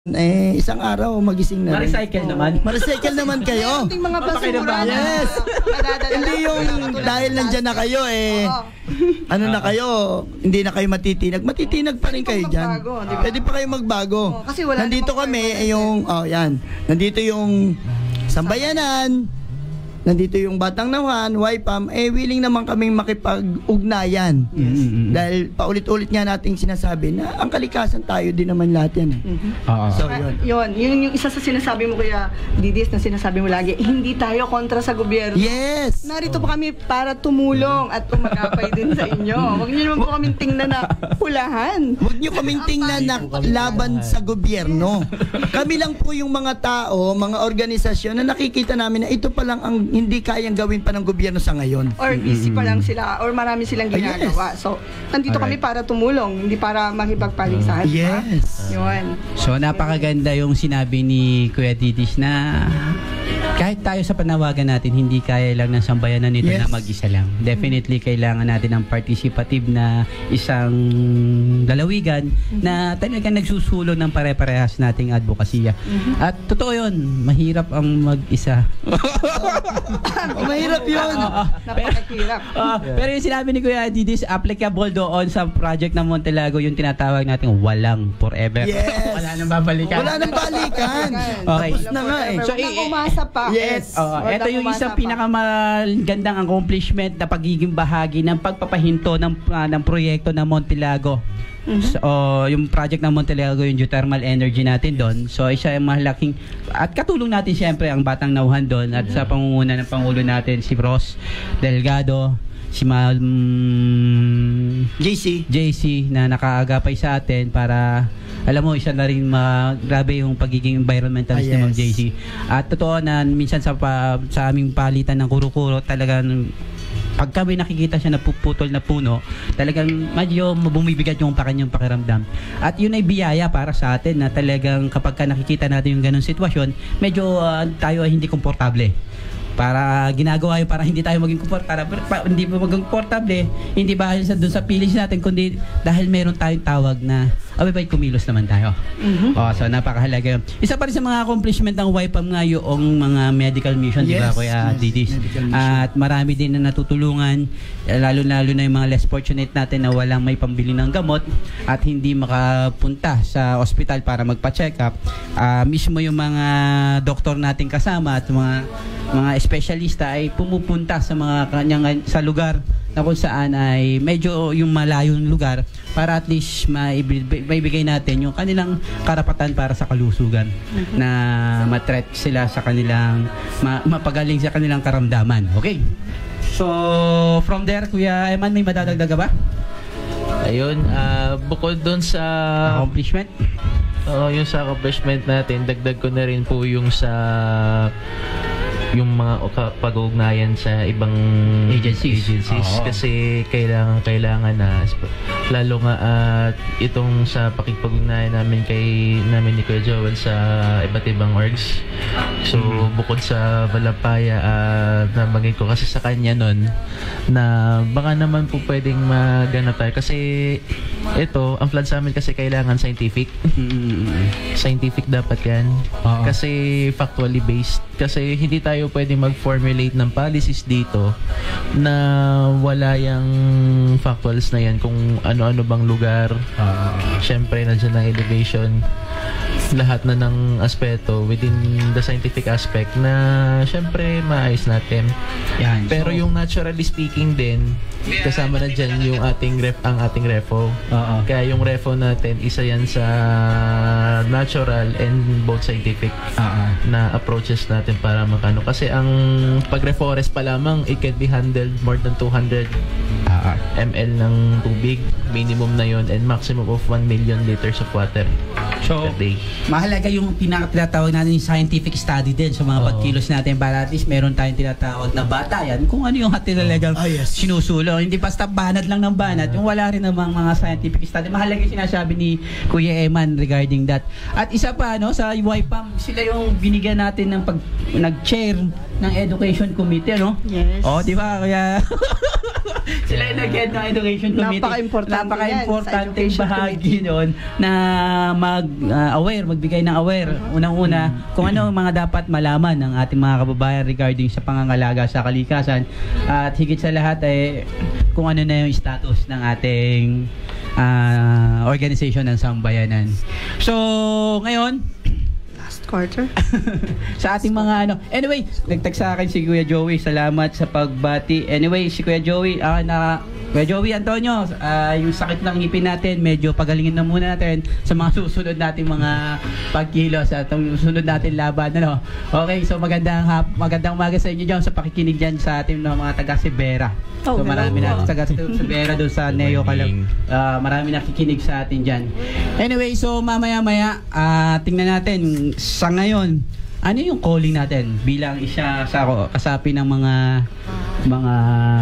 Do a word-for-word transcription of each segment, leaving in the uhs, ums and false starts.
Eh, isang araw magising na. Ma-recycle oh. naman. Ma-recycle naman kayo. Hindi mga basura. Yes. Hindi yung dahil nandiyan na kayo eh. Ano na kayo, hindi na kayo matitinag. Matitinag pa rin kayo dyan. Pwede pa kayo magbago. Nandito kami, yung, oh yan. Nandito yung Sambayanan. Nandito yung Batang Naujan, Y P A M, eh willing naman kaming makipag-ugnayan. Yes. Dahil paulit-ulit nga nating sinasabi na ang kalikasan tayo din naman lahat yan eh. Mm-hmm. uh, so yun. Yun, yun yung isa sa sinasabi mo kuya Didis na sinasabi mo lagi, hindi tayo kontra sa gobyerno. Yes! Narito pa kami para tumulong at tumagapay din sa inyo. Huwag niyo naman po kaming tingnan na hulahan. Huwag niyo kaming tingnan na laban sa gobyerno. Kami lang po yung mga tao, mga organisasyon na nakikita namin na ito pa lang ang hindi kayang gawin pa ng gobyerno sa ngayon. Or busy pa lang sila, or marami silang ginagawa. So, nandito Alright. kami para tumulong, hindi para makipagpaligsahan. Yes. Yun. So, napakaganda yung sinabi ni Kuya Didis na kahit tayo sa panawagan natin, hindi kaya lang ng sambayanan nito yes. na mag-isa lang. Definitely, kailangan natin ng participative na isang lalawigan mm-hmm. na talagang nagsusulong ng pare-parehas nating advokasya. Mm-hmm. At totoo yun, mahirap ang mag-isa. Oh, mahirap yun. Uh, uh, Napakahirap. Uh, yeah. Pero yung sinabi ni Kuya Didis, applicable doon sa project ng Montelago, yung tinatawag natin walang forever. Yes. Wala nang babalikan. Wala nang balikan. Okay. Tapos na nga eh. So, umasa pa. Yes. Uh, ito yung isang pinakamagandang accomplishment na pagiging bahagi ng pagpapahinto ng, uh, ng proyekto ng Montelago. Mm-hmm. So, uh, yung project ng Montelago, yung geothermal energy natin doon. So, isa yung malaking, at katulong natin siyempre ang Batang Naujan doon at mm-hmm. sa pangunguna ng Pangulo natin, si Ross Delgado, si Ma um, J C J C na nakaagapay sa atin para alam mo isa na rin ma grabe yung pagiging environmentalist ah, yes. ni Ma'am J C. At totoo na minsan sa pa, sa aming palitan ng kuro-kuro talagang pag kami nakikita siya na puputol na puno, talagang medyo bumibigat yung pa kanyang pakiramdam. At yun ay biyaya para sa atin na talagang kapag ka nakikita natin yung ganung sitwasyon, medyo uh, tayo ay hindi komportable. Para ginagawa yun para hindi tayo maging komportable, para hindi pa maging komportable, hindi ba sa doon sa feelings natin kundi dahil meron tayong tawag na abay ba'y kumilos naman tayo. Mm-hmm. Oh, so napakahalaga yun. Isa pa rin sa mga accomplishment ng Y P A M nga yung mga medical mission, yes, di ba Kuya yes, Didis? At marami din na natutulungan, lalo-lalo na yung mga less fortunate natin na walang may pambili ng gamot at hindi makapunta sa ospital para magpa-check up. Uh, mismo yung mga doktor natin kasama at mga mga espesyalista ay pumupunta sa mga kanyang sa lugar na kung saan ay medyo yung malayong lugar para at least maibigay natin yung kanilang karapatan para sa kalusugan, mm-hmm. na matreat sila sa kanilang ma mapagaling sa kanilang karamdaman. Okay? So from there, Kuya Eman, may madadagdag ba? Ayun, uh, bukod doon sa accomplishment, uh, yung sa accomplishment natin, dagdag ko na rin po yung sa yung mga pag-ugnayan sa ibang agencies, agencies. Kasi kailangan kailangan na lalo nga at uh, itong sa pakikipag-ugnayan namin kay namin ni Kuya Joel sa iba't ibang orgs. So mm-hmm. bukod sa Valapaya at uh, nabagay ko kasi sa kanya nun na baka naman po pwedeng maganap tayo kasi ito ang plan sa amin kasi kailangan scientific. Mm-hmm. Scientific dapat yan. Uh-huh. Kasi factually based, kasi hindi tayo pwede mag-formulate ng policies dito na wala yung factuals na yan kung ano-ano bang lugar. Uh, Siyempre, nandiyan ang elevation. Lahat na ng aspeto within the scientific aspect na siyempre maayos natin. Yan. Pero so, yung naturally speaking din, kasama na dyan yung ating ref, ang ating refo. Uh-huh. Kaya yung refo natin, isa yan sa natural and both scientific uh-huh. na approaches natin para makano. Kasi ang pag-reforest pa lamang, it can be handled more than two hundred uh-huh. milliliters ng tubig. Minimum na yon and maximum of one million liters of water. So, per day. Mahalaga yung pinakatawag natin yung scientific study din sa mga oh. pagkilos natin para at least meron tayong tinatawag na batayan kung ano yung ating talagang oh, yes. sinusulong. Hindi basta banat lang ng banat. Yung wala rin namang mga scientific study. Mahalaga yung sinasabi ni Kuya Eman regarding that. At isa pa, no, sa Y P A M, sila yung binigyan natin ng pag nag-chair ng Education Committee, no? Yes. Oh, di ba? Kaya sila yung nag-head ng Education Committee. Napaka-importante Napaka-importante bahagi doon na mag mag-aware, magbigay ng aware. Unang-una, kung ano ang mga dapat malaman ng ating mga kababayan regarding sa pangangalaga sa kalikasan. At higit sa lahat ay kung ano na yung status ng ating uh, organization ng Sambayanan. So, ngayon, last quarter. sa ating mga ano. Anyway, nagtag sa akin si Kuya Joey. Salamat sa pagbati. Anyway, si Kuya Joey, ah, na Kuya Joey Antonio, uh, yung sakit ng ngipin natin, medyo pagalingin na muna natin sa mga susunod nating mga pagkilos at ang susunod natin laban. Ano? Okay, so magandang, magandang umaga sa inyo dyan sa pakikinig dyan sa ating mga taga-Sibera. So marami na taga-Sibera doon sa Neo Kalam. Uh, marami nakikinig sa atin dyan. Anyway, so mamaya-maya, uh, tingnan natin sa ngayon, ano yung calling natin bilang isa sa kasapi ng mga mga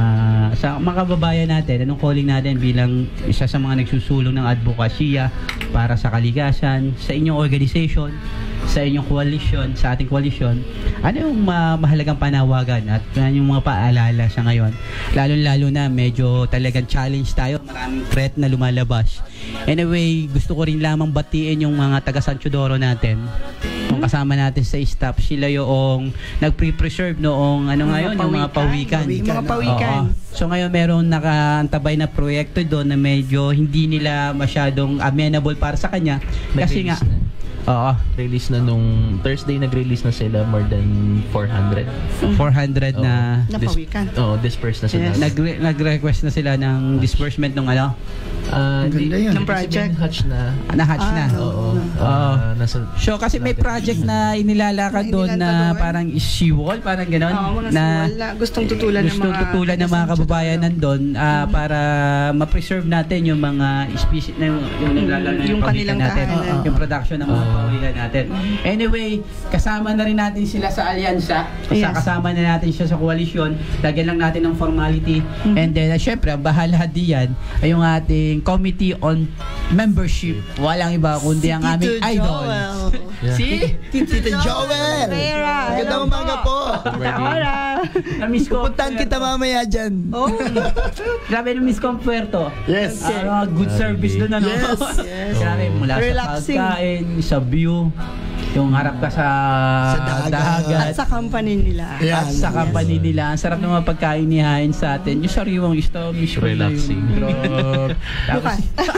sa mga kababayan natin? Anong calling natin bilang isa sa mga nagsusulong ng advokasya para sa kalikasan sa inyong organization, sa inyong coalition, sa ating coalition? Ano yung ma mahalagang panawagan at ano yung mga paalala sa ngayon? Lalo-lalo na medyo talagang challenge tayo, maraming threat na lumalabas. Anyway, gusto ko rin lamang batiin yung mga taga San Teodoro natin. Kung kasama natin sa staff, sila yung nag-pre-preserve noong ano ngayon, yung mga pawikan. Mga pawikan. Oo. So ngayon meron nakaantabay na proyekto doon na medyo hindi nila masyadong amenable para sa kanya. Kasi nga, oo. Release na nung Thursday, nag-release na sila more than four hundred. four hundred oh, na napawikan. Oo, oh, dispersed na sila. Yes. Nagre nag-request na sila ng disbursement ng ano? Uh, Ganda yun. Ng project. Hatch na. Na-hatch Ah, na. Oo. Oo. Uh, nasa, So kasi may project na inilalakad Na doon na inilalakad doon. parang seawall, parang gano'n. Oo, mga na siwal na gustong tutulan ng gustong mga tutulan ng mga kababayan nandun ah, Mm. para ma-preserve natin yung mga species na yung, yung naglalaro na Yung yung pawikan kanilang natin, tahanan. yung production ng mga Oo. pawikan natin. Anyway, kasama na rin natin sila sa alyansa. Kasi Yes. kasama na natin siya sa coalition. Lagyan lang natin ng formality. Mhm. And then, uh, syempre, ang bahala diyan ay yung ating Committee on Membership. Walang iba kundi ang aming idol. Yeah. Si Tito Joel! Pera. Magandang umaga po! Hola. Na-miss ko. Pupuntahan kita mamaya dyan. Oh. Grabe na-miss ko ang Puerto. Yes. Ah, good service doon ano. Yes, yes. Grabe mula Relaxing. sa pagkain, sa view, yung harap ka sa, Sa dagat. dagat. At sa company nila. Yeah. At sa company nila, ang sarap ng mga pagkain nihain sa atin. Yung sariwang isda, miss ko na Relaxing. yun. Grabe. Tapos,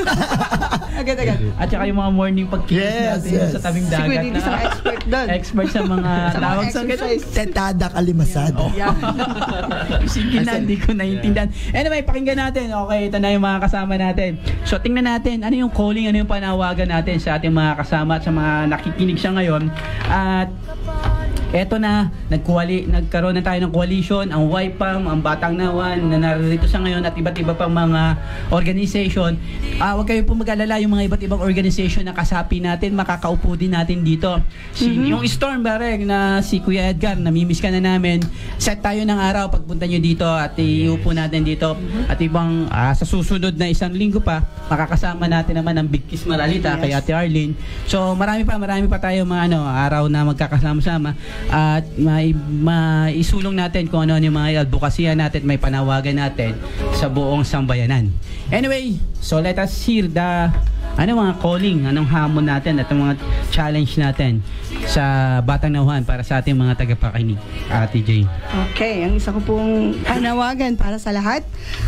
Agad-agad. at saka yung mga morning pagkilos Yes, natin yes. sa tabing Si dagat. Kuya Didi isang expert doon. Expert sa mga Sa mga tawag sa exercise. Tetada kalimasada. Yeah. Sige na, hindi ko naiintindihan. Anyway, pakinggan natin. Okay, ito na yung mga kasama natin. So, tingnan natin, ano yung calling, ano yung panawagan natin sa ating mga kasama at sa mga nakikinig siya ngayon. At eto na, nagkuwali, nagkaroon na tayo ng coalition, ang Y P A M, ang Batang Naujan, na narito sa ngayon at iba't iba pang mga organization. Ah, huwag kayo po mag-alala, yung mga iba't ibang organization na kasapi natin, makakaupo din natin dito. Si, Mhm. Yung Storm Bareng na si Kuya Edgar, namimiss ka na namin. Set tayo ng araw pagpunta nyo dito at iupo natin dito. At ibang ah, sa susunod na isang linggo pa, makakasama natin naman ang Big Kiss Maralita Yes. kay Ate Arlene. So marami pa, marami pa tayo mga ano, araw na magkakasama-sama at mai, maisulong natin kung ano yung mga advokasya natin, may panawagan natin sa buong sambayanan. Anyway, so let us hear the ano mga calling, anong hamon natin at mga challenge natin sa Batang Naujan para sa ating mga tagapakinig. Ate Jane. Okay, ang isa ko pong panawagan para sa lahat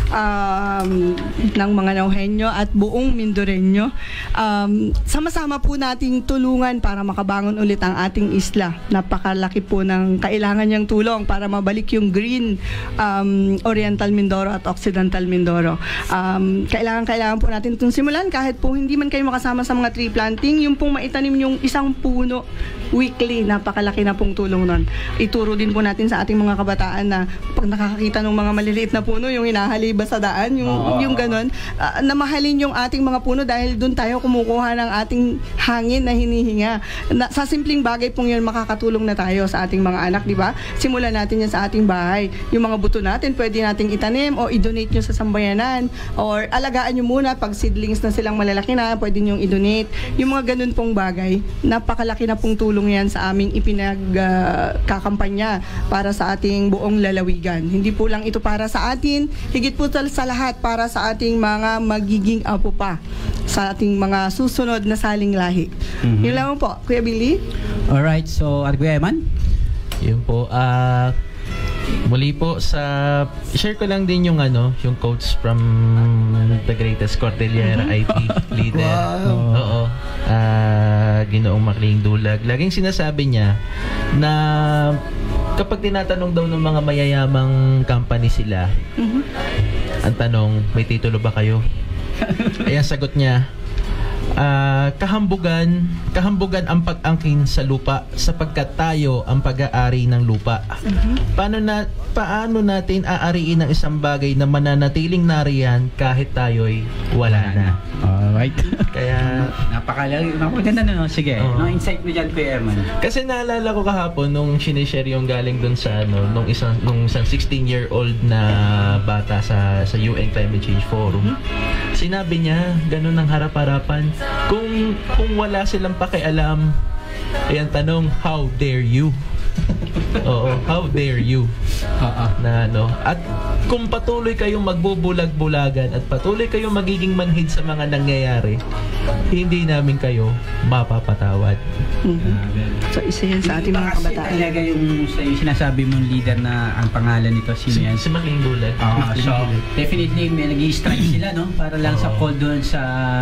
um, ng mga Naujenyo at buong Mindoreño. Um, sama-sama po nating tulungan para makabangon ulit ang ating isla. Napakalaki po ng kailangan niyang tulong para mabalik yung green um, Oriental Mindoro at Occidental Mindoro. Um, kailangan-kailangan po natin itong simulan kahit po hindi man kayo makasama sa mga tree planting, yung pong maitanim yung isang puno weekly, napakalaki na pong tulong nun. Ituro din po natin sa ating mga kabataan na pag nakakakita ng mga maliliit na puno, yung hinahaliba sa daan, yung, Oo. yung ganun, uh, na mahalin yung ating mga puno dahil doon tayo kumukuha ng ating hangin na hinihinga. Na, sa simpleng bagay pong yun, makakatulong na tayo sa ating mga anak, di ba? Simulan natin yan sa ating bahay. Yung mga buto natin, pwede nating itanim o i-donate nyo sa sambayanan or alagaan nyo muna pag seedlings na silang malalaki na, pwede nyo i-donate. Yung mga ganun pong bagay, napakalaki na pong tulong yan sa aming ipinagkakampanya uh, para sa ating buong lalawigan. Hindi po lang ito para sa atin, higit po sa lahat para sa ating mga magiging apo pa. sa ating mga susunod na saling lahi. Mm-hmm. Yun lang po, Kuya Billy. Alright, so at Kuya Eman? Yun po, ah... Uh, muli po sa share ko lang din yung ano, yung quotes from the greatest Cordillera I P leader. Wow. Oo. Uh, Ginoong Maclean Dulag. Laging sinasabi niya na kapag tinatanong daw ng mga mayayamang company sila, mm-hmm. ang tanong, may titulo ba kayo? Ay ang sagot niya, Uh, kahambugan kahambugan ang pag-angkin sa lupa sapagkat tayo ang pag-aari ng lupa. Mm-hmm. Paano na paano natin aariin ang isang bagay na mananatiling nariyan kahit tayo'y wala na? Alright. Kaya napakalaga, napakaganda na no. Sige, uh, no insight mo diyan Kuya Eman. Kasi naalala ko kahapon nung sinishare yung galing doon sa ano, nung isang nung isang sixteen-year-old na bata sa sa U N Climate Change Forum. Mm-hmm. Sinabi niya, ganun ang harap-harapan. Kung kung wala silang pakialam, ayan tanong, how dare you? Oo, how dare you? Uh-uh. Na ano, at kung patuloy kayong magbubulag-bulagan at patuloy kayong magiging manhid sa mga nangyayari, hindi namin kayo mapapatawad. Mm-hmm. So isa yan sa ating mga kabataan. Kasi talaga yung, yung sinasabi mong leader na ang pangalan nito si Si, si Maclean Dulag. Uh, so definitely may nag-i-strike sila no para lang uh, sa call doon sa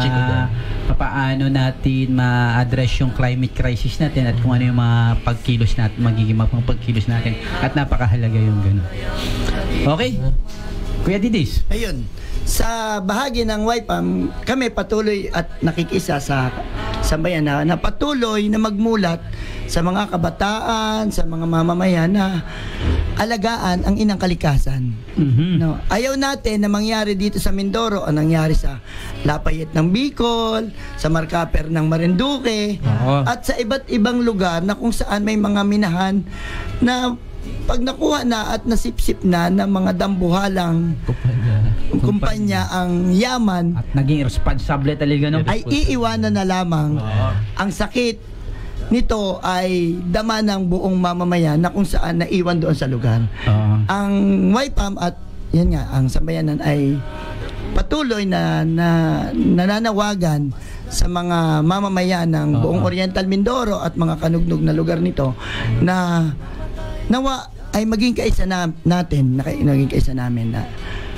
papaano natin ma-address yung climate crisis natin at kung ano yung mga pagkilos natin, magiging mga pagkilos natin at napakahalaga yung gano'n. Okay? Kuya Didis. Ayun. Sa bahagi ng Y P A M, kami patuloy at nakikisa sa sambayanan na patuloy na magmulat sa mga kabataan, sa mga mamamayan na alagaan ang inang kalikasan. Mm-hmm. No? Ayaw natin na mangyari dito sa Mindoro ang nangyari sa Lapayet ng Bicol, sa Marcaper ng Marinduque, oh. at sa iba't ibang lugar na kung saan may mga minahan na pag nakuha na at nasipsip na ng mga dambuhalang kumpanya, kumpanya ang yaman at naging responsable talaga no? ay iiwanan na lamang. Oh. Ang sakit nito ay dama ng buong mamamayan na kung saan naiwan doon sa lugar. Oh. Ang Y P A M at yan nga, ang sambayanan ay patuloy na, na nananawagan sa mga mamamayan ng buong Oriental Mindoro at mga kanugnog na lugar nito na nawa ay maging kaisa na, natin, na, naging kaisa namin na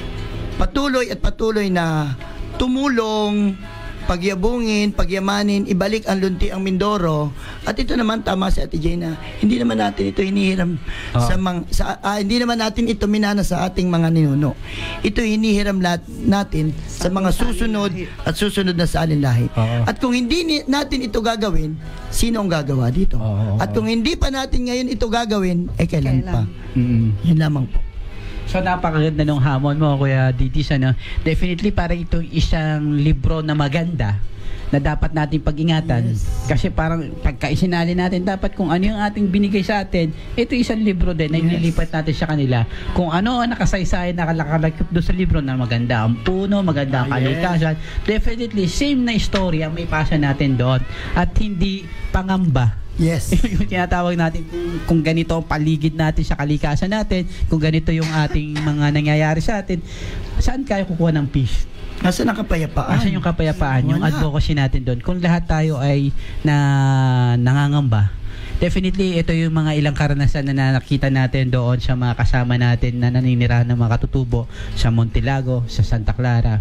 patuloy at patuloy na tumulong, pagyabungin, pagyamanin, ibalik ang lunti ang Mindoro. At ito naman tama si Ate Jane na hindi naman natin ito hinihiram oh. sa, mang, sa ah, hindi naman natin ito minana sa ating mga ninuno. Ito hinihiram lat, natin sa mga susunod at susunod na salinlahi. Oh. At kung hindi ni, natin ito gagawin, sino ang gagawa dito? Oh. At kung hindi pa natin ngayon ito gagawin, eh kailan, kailan? pa? Mm-hmm. Yun lamang po. So napakaganda ng hamon mo Kuya Ditis, ano? Definitely para ito isang libro na maganda na dapat natin pag-ingatan. Yes. Kasi parang pagka isinali natin dapat kung ano yung ating binigay sa atin, ito isang libro din na yes. inilipat natin sa kanila. Kung ano ang nakasaysayan, nakakalakip doon sa libro na maganda ang puno, maganda ang kalikasan, yes. definitely same na story ang may pasa natin doon at hindi pangamba. Yes. Yung tinatawag natin kung, kung ganito ang paligid natin sa kalikasan natin, kung ganito yung ating mga nangyayari sa atin, saan kayo kukuha ng peace? Nasaan ang kapayapaan? Nasaan yung kapayapaan? Wala. Yung advocacy natin doon. Kung lahat tayo ay na nangangamba, definitely ito yung mga ilang karanasan na nakita natin doon sa mga kasama natin na naninirahan ng mga katutubo sa Montilago, sa Santa Clara,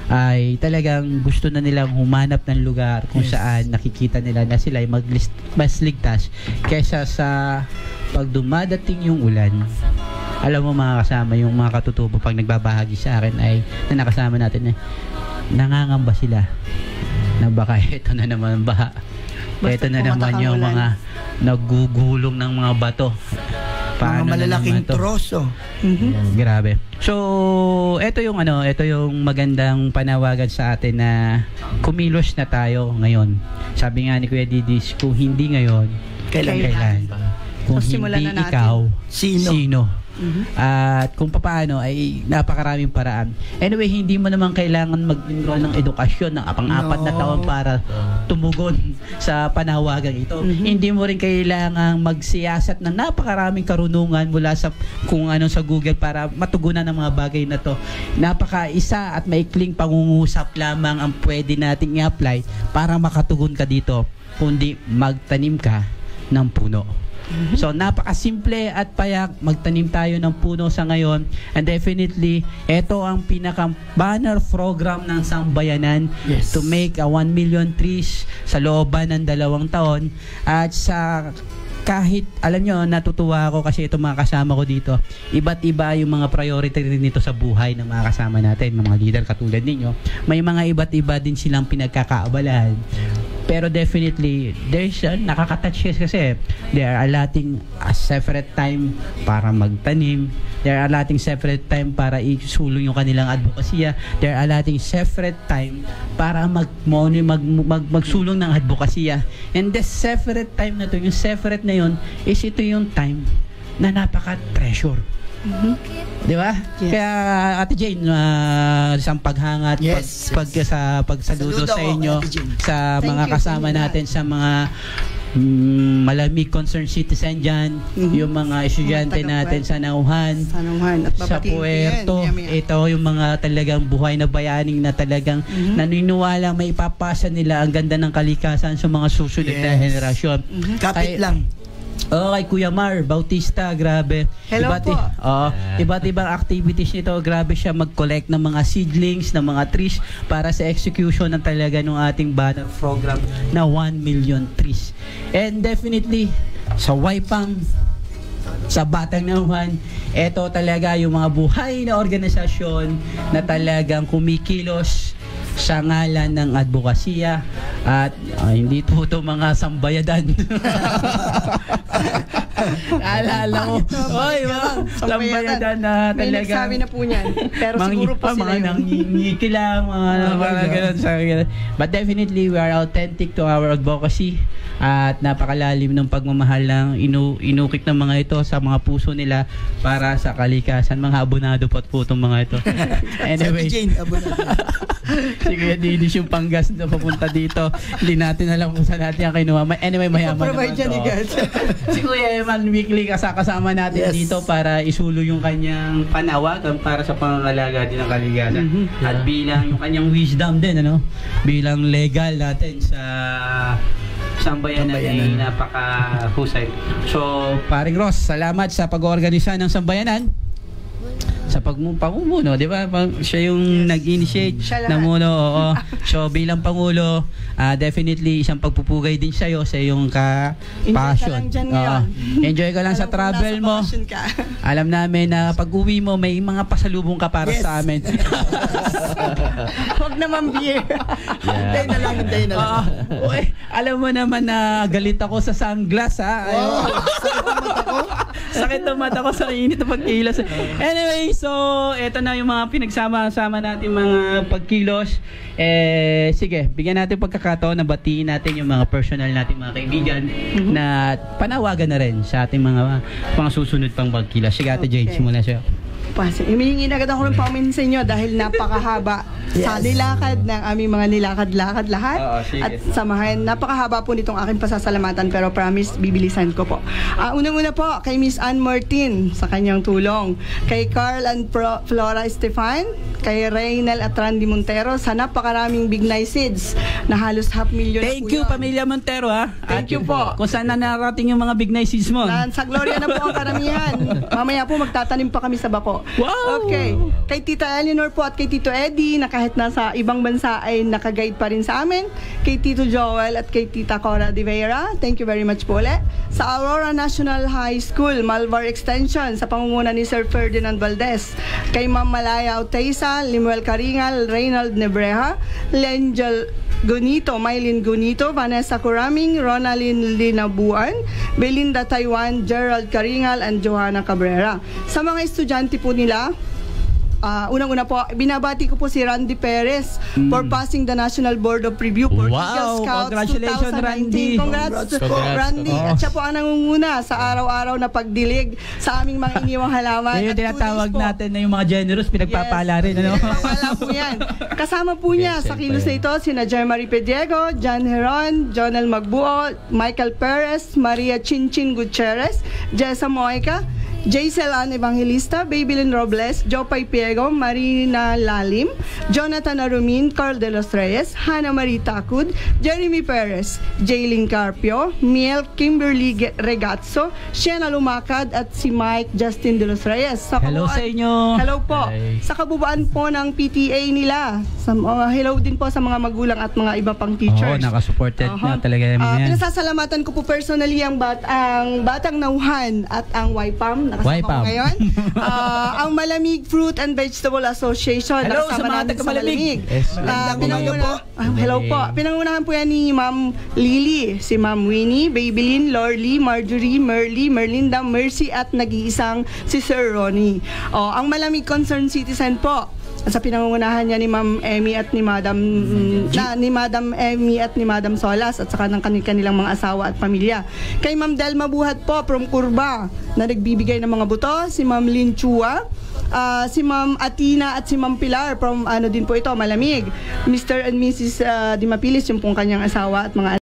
ay talagang gusto na nilang humanap ng lugar kung yes. saan nakikita nila na sila ay maglist, mas ligtas kaysa sa pag dumadating yung ulan. Alam mo mga kasama, yung mga katutubo pag nagbabahagi sa akin ay na nakasama natin eh, nangangamba sila na baka ito na naman baha. Ito na naman yung mga nagugulong ng mga bato. Paano mga malalaking troso. Mm-hmm. Yeah, grabe. So, ito yung ano, ito yung magandang panawagan sa atin na kumilos na tayo ngayon. Sabi nga ni Kuya Didis, kung hindi ngayon, kailan? kailan? Kung so, hindi na ikaw, sino? sino? Mm-hmm. At kung paano ay napakaraming paraan. Anyway, hindi mo naman kailangan mag-enroll ng edukasyon ng pang-apat no. na taon para tumugon sa panawagan ito. Mm-hmm. Hindi mo rin kailangan magsiyasat ng napakaraming karunungan mula sa kung ano sa Google para matugunan ng mga bagay na to. Napaka-isa at maikling pangungusap lamang ang pwede nating i-apply para makatugon ka dito, kundi magtanim ka ng puno. Mm-hmm. So napakasimple at payak, magtanim tayo ng puno sa ngayon, and definitely ito ang pinaka banner program ng Sambayanan, yes. to make a one million trees sa looban ng dalawang taon. At sa kahit, alam nyo, natutuwa ako kasi itong mga kasama ko dito, iba't iba yung mga priority rin nito sa buhay ng mga kasama natin, mga leader katulad ninyo. May mga iba't iba din silang pinagkakaabalahan. Pero definitely, there's uh, nakaka-touch kasi they are allotting a separate time para magtanim. They are allotting separate time para isulong yung kanilang advokasya. They are allotting separate time para mag, mag, mag, magsulong ng advokasya. And the separate time na to, yung separate na yun, is ito yung time na napaka-treasure. Mm-hmm. Di ba? Yes. Kaya Ate Jane, uh, isang paghangat yes, pag, yes. pag sa pagsaludo sa inyo, sa Thank mga kasama you, natin, sa mga mm, malamig concerned citizen dyan, mm-hmm. yung mga estudyante natin sa Naujan, sa Puerto, ito yung mga talagang buhay na bayaning na talagang mm-hmm. naniniwala may ipapasa nila ang ganda ng kalikasan sa mga susunod yes. na henerasyon. Mm-hmm. Kapit Kay, lang. Oh, kay Kuya Mar Bautista, grabe. Hello iba't, po. Oh, iba't ibang activities nito, grabe siya mag-collect ng mga seedlings, ng mga trees para sa execution ng talaga ng ating banner program na one million trees. And definitely sa Y P A M, sa Batang Naujan, ito talaga yung mga buhay na organisasyon na talagang kumikilos sa ngalan ng advokasya at uh, hindi po ito mga sambayanan. Alala ko, oy, mga sambayanan na talaga. May nagsabi na po niyan. Pero siguro po sila mga nangingiki lang, mga parang ganun sa ganun. But definitely, we are authentic to our advocacy at napakalalim ng pagmamahal ng inu inukik ng mga ito sa mga puso nila para sa kalikasan. Mga abonado po po itong mga ito. Anyway. Jane, abonado. Si Kuya Didis yung panggas na papunta dito. Hindi natin alam kung saan natin ang kinuha. Anyway, mayaman naman to. Si Kuya Eman weekly kasama natin yes. dito para isulo yung kanyang panawagan para sa pangangalaga din ng kalikasan. Mm-hmm. yeah. At bilang yung kanyang wisdom din, ano? Bilang legal natin sa Sambayanan ay napaka-husay. So, paring Ross, salamat sa pag-organisa ng Sambayanan. Sa pagmumuno, di ba? Siya yung yes. nag-initiate na muno. Oo. So, bilang Pangulo, uh, definitely isang pagpupugay din sa'yo sa iyong ka-passion. Enjoy ka lang dyan Enjoy ka lang sa travel mo. Alam namin na pag-uwi mo, may mga pasalubong ka para yes. sa amin. Huwag naman beer. Hintay na lang, hintay na lang. Uh, uy, alam mo naman na galit ako sa sunglass, ha? Oh, sakit ang mata ko. Sakit ang mata ko sa init na pagkilos. Anyway, so, eto na yung mga pinagsama-sama natin mga pagkilos. Eh, sige, bigyan natin pagkakataon na batiin natin yung mga personal natin mga kaibigan mm-hmm. na panawagan na rin sa ating mga mga susunod pang pagkilos. Sige, Ate Jane, simula siya. Humihingi na agad ako ng paumin sa inyo dahil napakahaba yes. sa nilakad ng aming mga nilakad-lakad lahat. Oo, at samahan, napakahaba po nitong aking pasasalamatan pero promise, bibilisan ko po. Uh, Unang-una po kay Miss Ann Martin sa kanyang tulong, kay Carl and Pro Flora Estefan, kay Reynel at Randy Montero sa napakaraming Bignay Seeds na halos half million. Thank you, Pamilya Montero, ha? Thank you po. Kung saan na narating yung mga Bignay Seeds mo. Na, sa Gloria na po ang karamihan. Mamaya po magtatanim pa kami sa bako. Wow! Okay. Kay Tita Eleanor po at kay Tito Eddie na kahit nasa ibang bansa ay nakaguide pa rin sa amin. Kay Tito Joel at kay Tita Cora de Vera, thank you very much po ulit. Sa Aurora National High School, Malvar Extension, sa pangunguna ni Sir Ferdinand Valdez. Kay Ma'am Malaya Oteiza, Limuel Caringal, Reynald Nebreja, Lenjel Gunito, Mylene Gunito, Vanessa Curaming, Ronaldin Linabuan, Belinda Taiwan, Gerald Caringal, and Johanna Cabrera. Sa mga estudyante po nila, Ah, unang-una po, binabati ko po si Randy Perez for passing the National Board of Review for Wow, Eagle Scouts congratulations, twenty nineteen. Randy. Congrats, Congrats, po, Randy. congrats. At siya po ang nangunguna sa araw-araw na pagdilig sa aming mga iniwang halaman. Yung At two tinatawag days po, natin na yung mga generous, pinagpapala rin. Ano? wala po yan. Kasama po niya Yes, sa siyempre. kilos na ito sina Jermarie Pediego, John Heron, Jonel Magbuo, Michael Perez, Maria Chinchin Gutierrez, Jessa Moica, Jaisel Ann Evangelista, Babylin Robles, Jopay Piego, Marina Lalim, Jonathan Arumin, Carl de los Reyes, Hannah Marie Tacud, Jeremy Perez, Jaylin Carpio, Miel Kimberly Ge- Regazzo, Sienna Lumacad at si Mike Justin de los Reyes. Sa Hello kabuuan- sa inyo. Hello po. Hi. Sa kabuuan po ng P T A nila. Sa, uh, hello din po sa mga magulang at mga iba pang teachers. Oo, nakasupported Aha. na talaga yung Ah, mga yan. pinasasalamatan ko po personally ang, bat, ang Batang Naujan at ang Y P A M. Nakasama Y P A M. ko ngayon. Ah, ang Malamig Fruit and Vegetable Association. Hello Nakasama sa mga natin taga-Malamig. Yes. Ah, Magandang pinanguna, umaga po. ah, hello po. Pinangunahan po yan ni Ma'am Lily, si Ma'am Winnie, Babylin, Lorly, Marjorie, Merly, Merlinda, Mercy at nag-iisang si Sir Ronnie. Oh, ang Malamig Concerned Citizen po. Sa pinangungunahan niya ni Ma'am Emmy at ni Madam mm, na, ni Madam Emmy at ni Madam Solas at saka ng kanil- kanilang mga asawa at pamilya. Kay Ma'am Delma Buhat po from Curba na nagbibigay ng mga buto, si Ma'am Lin Chua, ah, si Ma'am Atina at si Ma'am Pilar from ano din po ito, Malamig. Mister and Missus ah, Dimapilis yung pong kanyang asawa at mga